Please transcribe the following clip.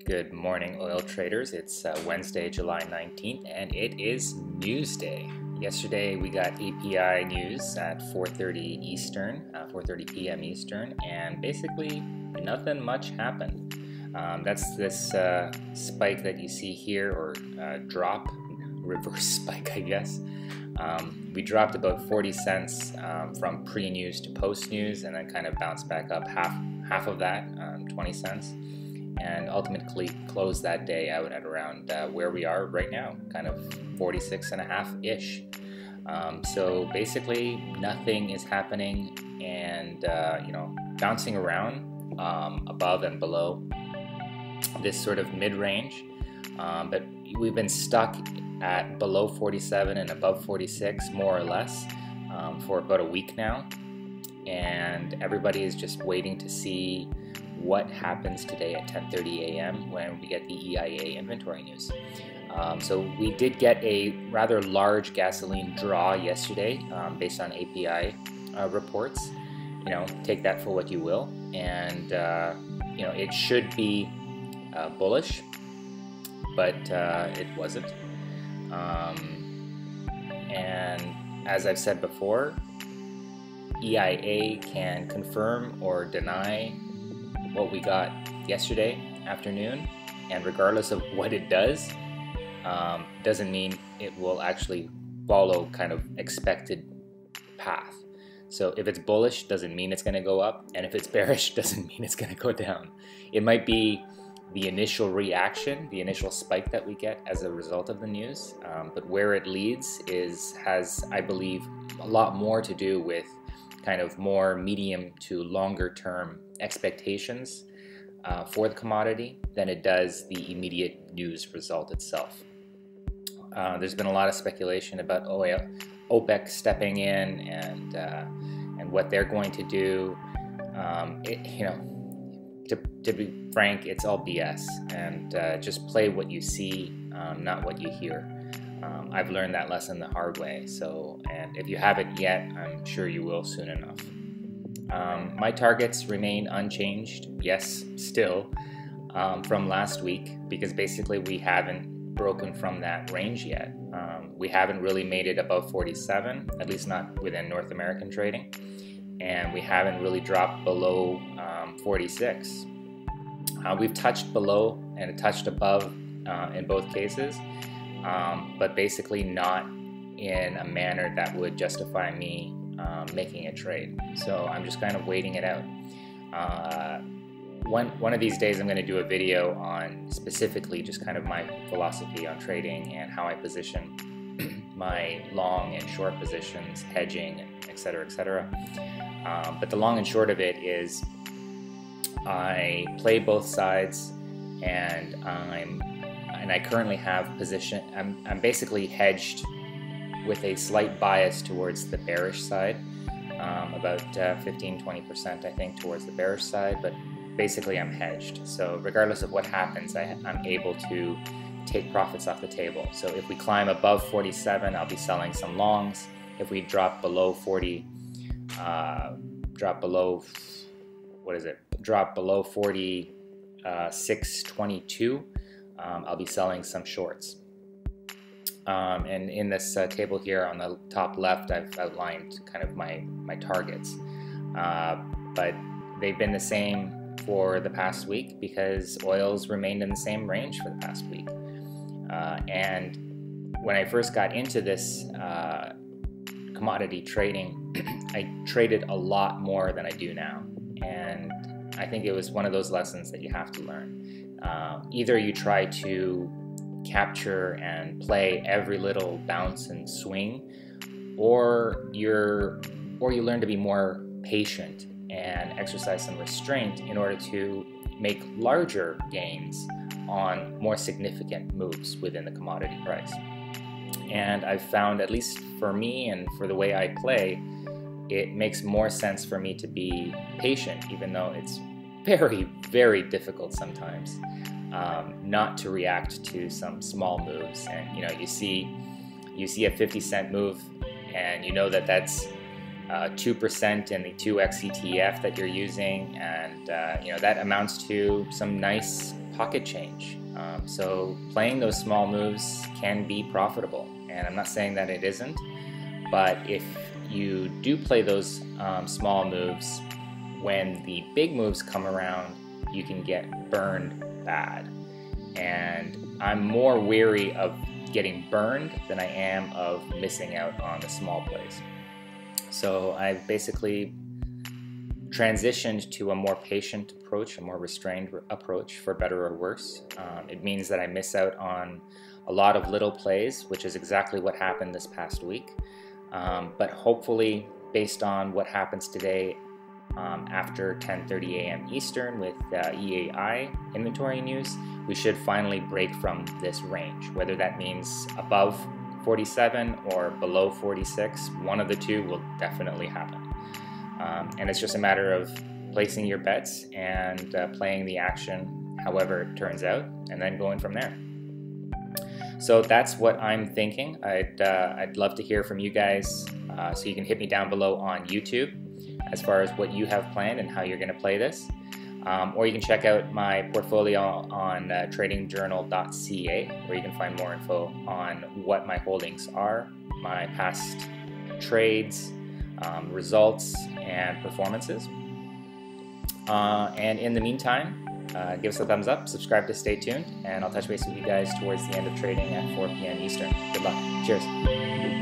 Good morning, oil traders. It's Wednesday, July 19th, and it is news day. Yesterday we got API news at 4:30 Eastern, 4:30 p.m. Eastern, and basically nothing much happened. That's this spike that you see here, or drop, reverse spike, I guess. We dropped about 40 cents from pre-news to post-news, and then kind of bounced back up half of that, 20 cents. And ultimately closed that day out at around where we are right now, kind of 46.5-ish. So basically nothing is happening, and bouncing around above and below this sort of mid-range, but we've been stuck at below 47 and above 46 more or less for about a week now, and everybody is just waiting to see what happens today at 10:30 a.m. when we get the EIA inventory news. So we did get a rather large gasoline draw yesterday based on API reports. Take that for what you will, and it should be bullish, but it wasn't. And as I've said before, EIA can confirm or deny what we got yesterday afternoon, and regardless of what it does, doesn't mean it will actually follow kind of expected path. So if it's bullish, doesn't mean it's going to go up, and if it's bearish, doesn't mean it's going to go down. It might be the initial reaction, the initial spike that we get as a result of the news, but where it leads has, I believe, a lot more to do with kind of more medium to longer term expectations for the commodity than it does the immediate news result itself. There's been a lot of speculation about OPEC stepping in and what they're going to do. To be frank, it's all BS, and just play what you see, not what you hear. I've learned that lesson the hard way, and if you haven't yet, I'm sure you will soon enough. My targets remain unchanged, yes, still, from last week, because basically we haven't broken from that range yet. We haven't really made it above 47, at least not within North American trading, and we haven't really dropped below 46. We've touched below and touched above in both cases, but basically not in a manner that would justify me making a trade. So I'm just kind of waiting it out. One of these days I'm going to do a video on specifically just kind of my philosophy on trading and how I position my long and short positions, hedging, etc., etc. But the long and short of it is I play both sides, and I currently have position. I'm basically hedged with a slight bias towards the bearish side, about 15-20% I think towards the bearish side, but basically I'm hedged. So regardless of what happens, I'm able to take profits off the table. So if we climb above 47, I'll be selling some longs. If we drop below 40, drop below 46.22, I'll be selling some shorts. And in this table here on the top left, I've outlined kind of my targets, but they've been the same for the past week because oil's remained in the same range for the past week. And when I first got into this commodity trading, I traded a lot more than I do now, and I think it was one of those lessons that you have to learn. Either you try to capture and play every little bounce and swing, or you learn to be more patient and exercise some restraint in order to make larger gains on more significant moves within the commodity price. And I've found, at least for me and for the way I play, it makes more sense for me to be patient, even though it's very, very difficult sometimes not to react to some small moves. And you see a 50-cent move, and you know that's 2% in the 2x ETF that you're using, and that amounts to some nice pocket change. So playing those small moves can be profitable, and I'm not saying that it isn't, but if you do play those small moves, when the big moves come around, you can get burned bad. And I'm more wary of getting burned than I am of missing out on the small plays. So I've basically transitioned to a more patient approach, a more restrained approach, for better or worse. It means that I miss out on a lot of little plays, which is exactly what happened this past week. But hopefully, based on what happens today after 10:30 a.m. Eastern with EIA Inventory news, we should finally break from this range. Whether that means above 47 or below 46, one of the two will definitely happen. And it's just a matter of placing your bets and playing the action however it turns out, and then going from there. So that's what I'm thinking. I'd love to hear from you guys, so you can hit me down below on YouTube as far as what you have planned and how you're going to play this. Or you can check out my portfolio on TradingJournal.ca, where you can find more info on what my holdings are, my past trades, results, and performances. And in the meantime, give us a thumbs up, subscribe to stay tuned, and I'll touch base with you guys towards the end of trading at 4 p.m. Eastern. Good luck. Cheers.